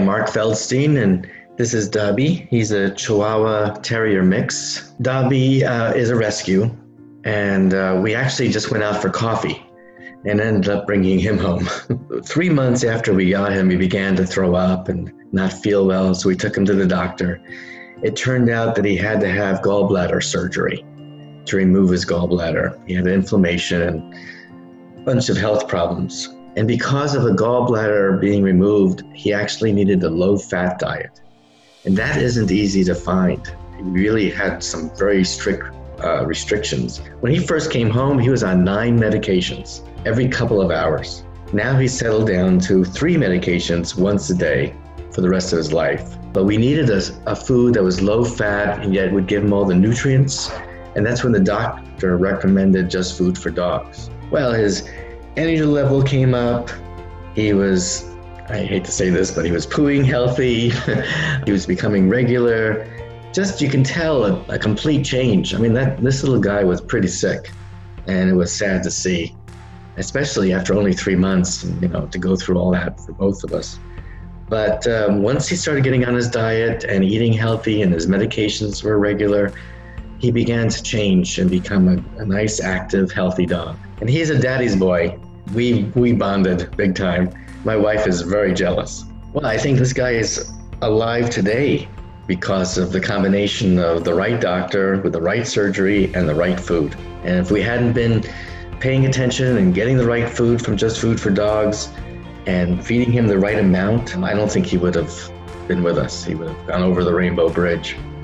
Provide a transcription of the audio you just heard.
Mark Feldstein, and this is Dobby. He's a Chihuahua Terrier mix. Dobby is a rescue, and we actually just went out for coffee and ended up bringing him home. 3 months after we got him, he began to throw up and not feel well, so we took him to the doctor. It turned out that he had to have gallbladder surgery to remove his gallbladder. He had inflammation and a bunch of health problems. And because of the gallbladder being removed, he actually needed a low-fat diet. And that isn't easy to find. He really had some very strict restrictions. When he first came home, he was on 9 medications every couple of hours. Now he's settled down to 3 medications once a day for the rest of his life. But we needed a food that was low-fat and yet would give him all the nutrients. And that's when the doctor recommended Just Food for Dogs. Well, his energy level came up. He was, I hate to say this, but he was pooing healthy. He was becoming regular. Just, you can tell a complete change. I mean, this little guy was pretty sick, and it was sad to see, especially after only 3 months, to go through all that for both of us. But once he started getting on his diet and eating healthy and his medications were regular, he began to change and become a nice, active, healthy dog. And he's a daddy's boy. We bonded big time. My wife is very jealous. Well, I think this guy is alive today because of the combination of the right doctor with the right surgery and the right food. And if we hadn't been paying attention and getting the right food from Just Food for Dogs and feeding him the right amount, I don't think he would have been with us. He would have gone over the Rainbow Bridge.